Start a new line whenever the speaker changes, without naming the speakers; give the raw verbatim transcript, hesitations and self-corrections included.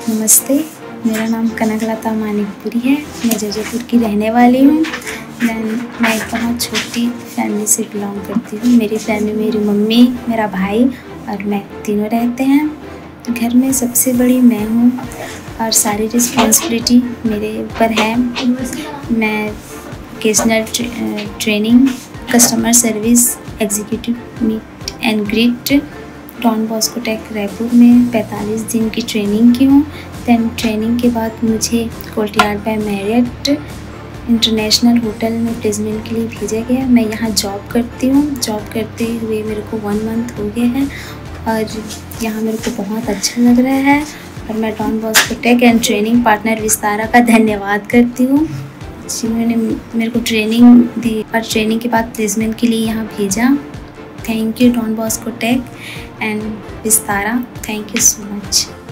नमस्ते, मेरा नाम कनकलता मानिकपुरी है। मैं जजयपुर की रहने वाली हूँ। मैं मैं एक बहुत छोटी फैमिली से बिलोंग करती हूँ। मेरी फैमिली मेरी मम्मी, मेरा भाई और मैं तीनों रहते हैं। घर में सबसे बड़ी मैं हूँ और सारी रिस्पॉन्सिबिलिटी मेरे ऊपर है। मैं vocational training, customer service, executive meet and greet Don Bosco Tech Raipur में पैंतालीस दिन की ट्रेनिंग की हूँ। दैन ट्रेनिंग के बाद मुझे courtyard by Marriott international hotel में प्लेसमेंट के लिए भेजा गया। मैं यहाँ जॉब करती हूँ। जॉब करते हुए मेरे को वन मंथ हो गया है और यहाँ मेरे को बहुत अच्छा लग रहा है और मैं Don Bosco Tech and training partner Vistara का धन्यवाद करती हूँ जिन्होंने मेरे को ट्रेनिंग दी और ट्रेनिंग के बाद प्लेसमेंट के लिए यहाँ भेजा। Thank you, Don Bosco Tech and Vistara. Thank you so much.